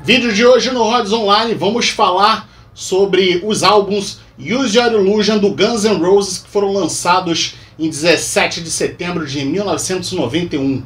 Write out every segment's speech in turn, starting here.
Vídeo de hoje no Rods Online, vamos falar sobre os álbuns Use Your Illusion do Guns N' Roses que foram lançados em 17 de setembro de 1991.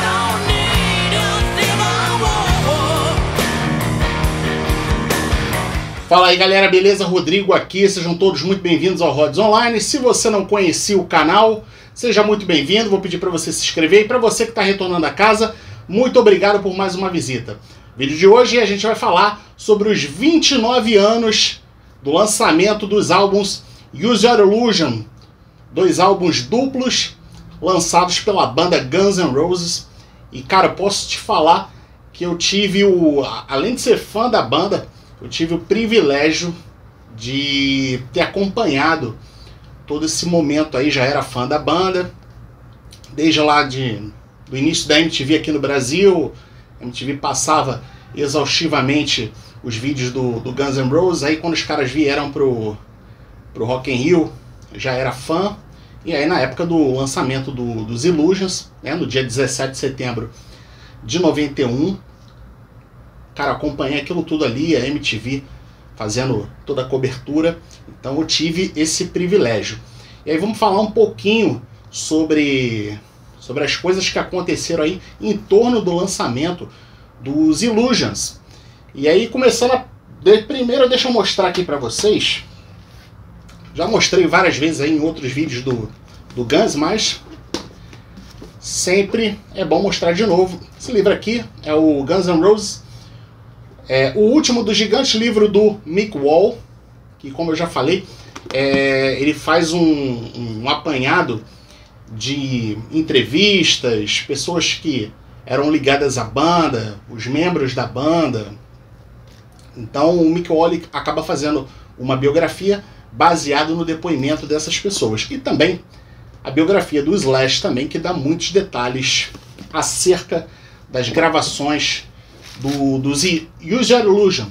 Fala aí galera, beleza? Rodrigo aqui, sejam todos muito bem-vindos ao Rods Online. Se você não conhecia o canal, seja muito bem-vindo, vou pedir para você se inscrever. E para você que está retornando a casa, muito obrigado por mais uma visita. Vídeo de hoje a gente vai falar sobre os 29 anos do lançamento dos álbuns Use Your Illusion, dois álbuns duplos lançados pela banda Guns N' Roses. E cara, posso te falar que eu tive além de ser fã da banda, eu tive o privilégio de ter acompanhado todo esse momento aí, já era fã da banda, desde lá do início da MTV aqui no Brasil. A MTV passava exaustivamente os vídeos do Guns N' Roses. Aí quando os caras vieram pro Rock in Rio, já era fã. E aí na época do lançamento dos Illusions, né, no dia 17 de setembro de 91, cara, acompanhei aquilo tudo ali, a MTV fazendo toda a cobertura. Então eu tive esse privilégio. E aí vamos falar um pouquinho sobre as coisas que aconteceram aí em torno do lançamento dos Illusions. E aí começando primeiro, deixa eu mostrar aqui para vocês. Já mostrei várias vezes aí em outros vídeos do Guns, mas sempre é bom mostrar de novo. Esse livro aqui é o Guns N' Roses, o último do gigante livro do Mick Wall, que, como eu já falei, ele faz um apanhado de entrevistas, pessoas que eram ligadas à banda, os membros da banda. Então o Mick Wall acaba fazendo uma biografia baseada no depoimento dessas pessoas. E também a biografia do Slash também, que dá muitos detalhes acerca das gravações dos Use Your Illusion.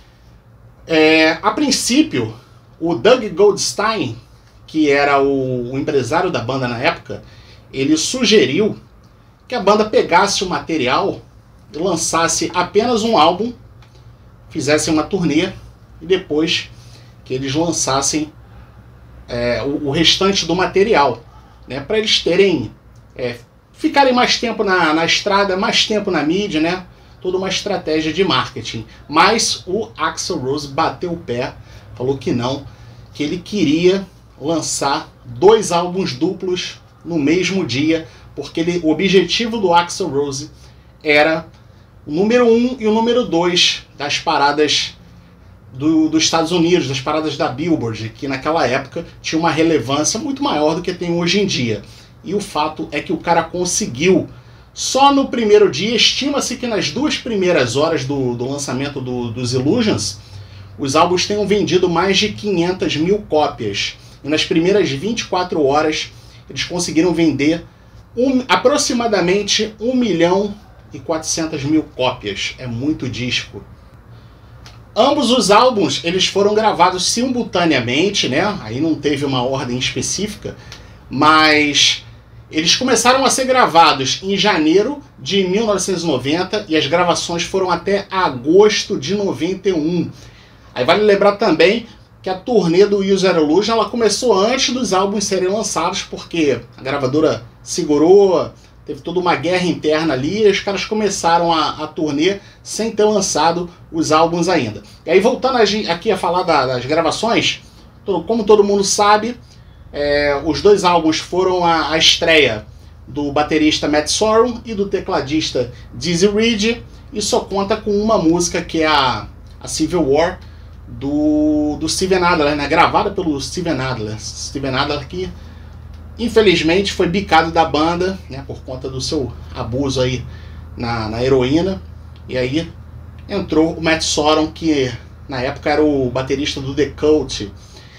A princípio, o Doug Goldstein, que era o empresário da banda na época, ele sugeriu que a banda pegasse o material e lançasse apenas um álbum, fizesse uma turnê e depois que eles lançassem o restante do material, né, para eles ficarem mais tempo na estrada, mais tempo na mídia, né? Toda uma estratégia de marketing. Mas o Axl Rose bateu o pé, falou que não, que ele queria lançar dois álbuns duplos no mesmo dia, porque o objetivo do Axl Rose era o número 1 e o número 2 das paradas dos Estados Unidos, das paradas da Billboard, que naquela época tinha uma relevância muito maior do que tem hoje em dia. E o fato é que o cara conseguiu. Só no primeiro dia, estima-se que nas 2 primeiras horas do lançamento dos Illusions, os álbuns tenham vendido mais de 500 mil cópias. E nas primeiras 24 horas, eles conseguiram vender aproximadamente 1.400.000 cópias. É muito disco. Ambos os álbuns eles foram gravados simultaneamente, né? Aí não teve uma ordem específica, mas eles começaram a ser gravados em janeiro de 1990 e as gravações foram até agosto de 91. Aí vale lembrar também que a turnê do Use Your Illusion ela começou antes dos álbuns serem lançados, porque a gravadora segurou, teve toda uma guerra interna ali e os caras começaram a turnê sem ter lançado os álbuns ainda. E aí voltando aqui a falar das gravações, como todo mundo sabe, os dois álbuns foram a estreia do baterista Matt Sorum e do tecladista Dizzy Reed, e só conta com uma música que é a Civil War do Steven Adler, né? Gravada pelo Steven Adler. Steven Adler que infelizmente foi bicado da banda, né, por conta do seu abuso aí na heroína. E aí entrou o Matt Sorum, que na época era o baterista do The Cult.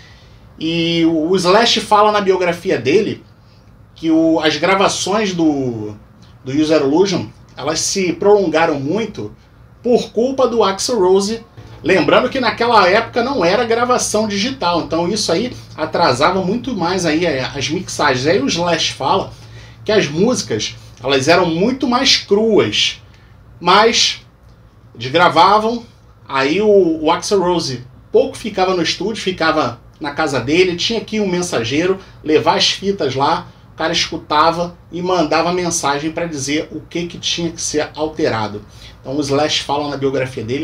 E o Slash fala na biografia dele que as gravações do Use Your Illusion elas se prolongaram muito por culpa do Axl Rose. Lembrando que naquela época não era gravação digital, então isso aí atrasava muito mais aí as mixagens. Aí o Slash fala que as músicas elas eram muito mais cruas, mas Eles gravavam, aí o Axl Rose pouco ficava no estúdio, ficava na casa dele, tinha aqui um mensageiro, levar as fitas lá, o cara escutava e mandava mensagem para dizer o que tinha que ser alterado. Então o Slash fala na biografia dele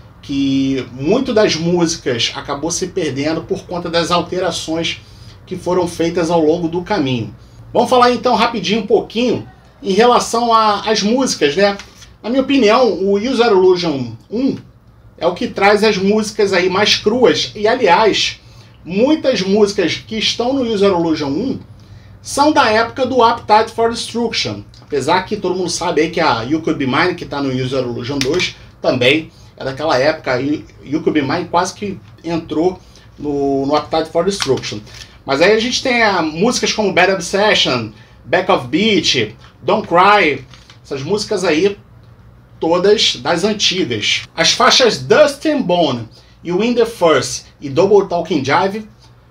que muito das músicas acabou se perdendo por conta das alterações que foram feitas ao longo do caminho. Vamos falar então rapidinho um pouquinho em relação às músicas, né? Na minha opinião, o Use Your Illusion 1 é o que traz as músicas aí mais cruas. E aliás, muitas músicas que estão no Use Your Illusion 1 são da época do Appetite for Destruction. Apesar que todo mundo sabe aí que a You Could Be Mine, que está no Use Your Illusion 2, também é daquela época. E You Could Be Mine quase que entrou no Appetite for Destruction. Mas aí a gente tem músicas como Bad Obsession, Back of Beat, Don't Cry, essas músicas aí, todas das antigas. As faixas Dust and Bone e Win the First e Double Talking Jive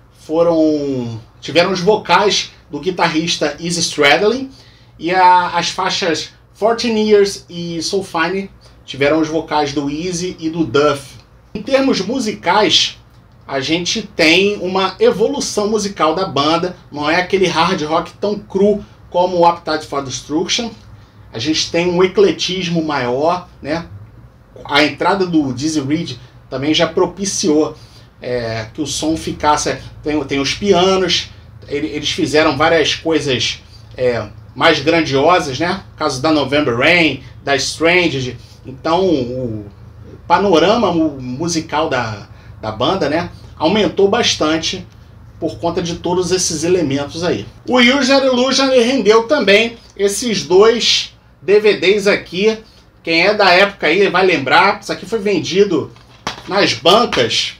tiveram os vocais do guitarrista Izzy Stradlin, e as faixas 14 Years e So Fine tiveram os vocais do Izzy e do Duff. Em termos musicais, a gente tem uma evolução musical da banda, não é aquele hard rock tão cru como o Appetite for Destruction. A gente tem um ecletismo maior, né? A entrada do Dizzy Reed também já propiciou que o som ficasse... Tem os pianos, eles fizeram várias coisas mais grandiosas, né? O caso da November Rain, da Strange. Então o panorama musical da banda, né, aumentou bastante por conta de todos esses elementos aí. O Use Your Illusion rendeu também esses 2 DVDs aqui. Quem é da época aí vai lembrar. Isso aqui foi vendido nas bancas.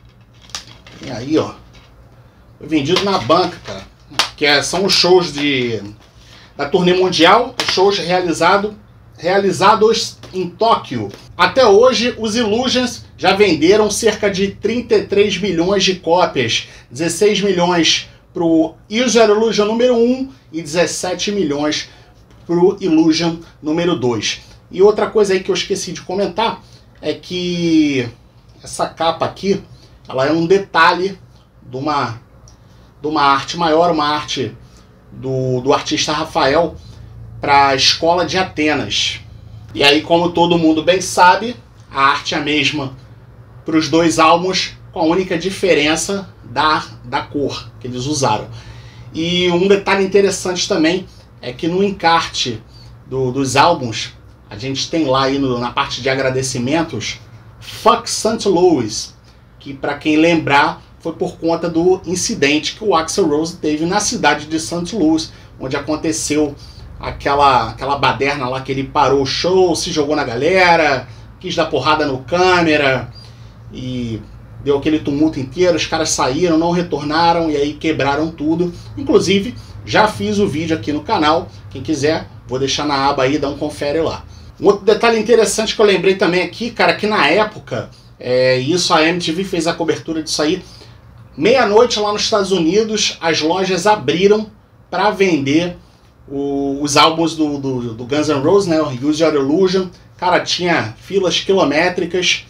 E aí, ó. Foi vendido na banca, cara. Que são os shows da turnê mundial. Os shows realizados em Tóquio. Até hoje, os Illusions já venderam cerca de 33 milhões de cópias. 16 milhões para o Use Your Illusion número 1 e 17 milhões para o Illusion número 2. E outra coisa aí que eu esqueci de comentar é que essa capa aqui, ela é um detalhe de uma arte maior, uma arte do artista Rafael para a Escola de Atenas. E aí, como todo mundo bem sabe, a arte é a mesma para os 2 álbuns, com a única diferença da cor que eles usaram. E um detalhe interessante também é que no encarte dos álbuns, a gente tem lá aí na parte de agradecimentos, Fuck St. Louis, que para quem lembrar, foi por conta do incidente que o Axl Rose teve na cidade de St. Louis, onde aconteceu aquela baderna lá que ele parou o show, se jogou na galera, quis dar porrada no câmera e deu aquele tumulto inteiro. Os caras saíram, não retornaram e aí quebraram tudo. Inclusive, já fiz o vídeo aqui no canal. Quem quiser, vou deixar na aba aí, dá um confere lá. Um outro detalhe interessante que eu lembrei também aqui, cara, que na época, isso a MTV fez a cobertura disso aí, meia-noite lá nos Estados Unidos, as lojas abriram para vender os álbuns do Guns N' Roses, né, Use Your Illusion. Cara, tinha filas quilométricas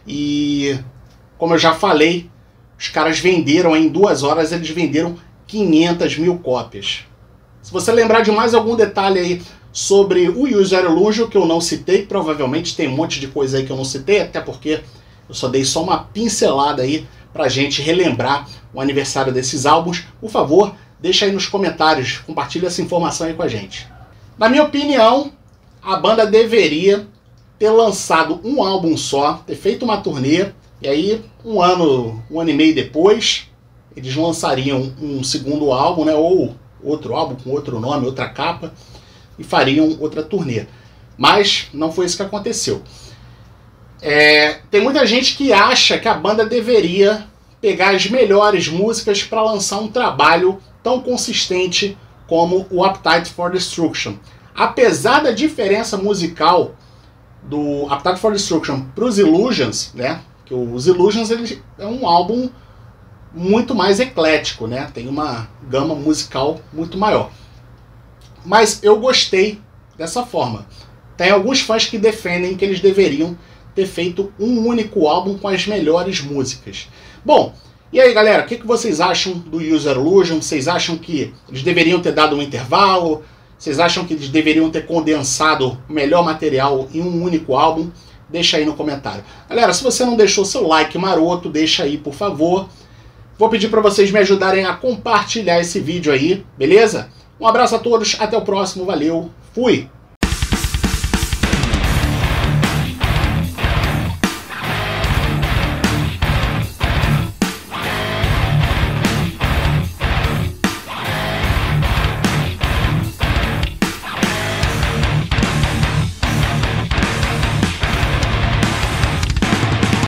e, como eu já falei, os caras venderam em 2 horas, eles venderam 500 mil cópias. Se você lembrar de mais algum detalhe aí sobre o Use Your Illusion que eu não citei, provavelmente tem um monte de coisa aí que eu não citei, até porque eu só dei só uma pincelada aí pra gente relembrar o aniversário desses álbuns, por favor, deixa aí nos comentários, compartilha essa informação aí com a gente. Na minha opinião, a banda deveria ter lançado um álbum só, ter feito uma turnê, e aí um ano e meio depois, eles lançariam um segundo álbum, né, ou outro álbum com outro nome, outra capa, e fariam outra turnê. Mas não foi isso que aconteceu. Tem muita gente que acha que a banda deveria pegar as melhores músicas para lançar um trabalho tão consistente como o Appetite for Destruction. Apesar da diferença musical do Appetite for Destruction para os Illusions, né? Que os Illusions é um álbum muito mais eclético, né? Tem uma gama musical muito maior. Mas eu gostei dessa forma. Tem alguns fãs que defendem que eles deveriam ter feito um único álbum com as melhores músicas. Bom, e aí galera, o que vocês acham do Use Your Illusion? Vocês acham que eles deveriam ter dado um intervalo? Vocês acham que eles deveriam ter condensado o melhor material em um único álbum? Deixa aí no comentário. Galera, se você não deixou seu like maroto, deixa aí, por favor. Vou pedir para vocês me ajudarem a compartilhar esse vídeo aí, beleza? Um abraço a todos, até o próximo, valeu, fui!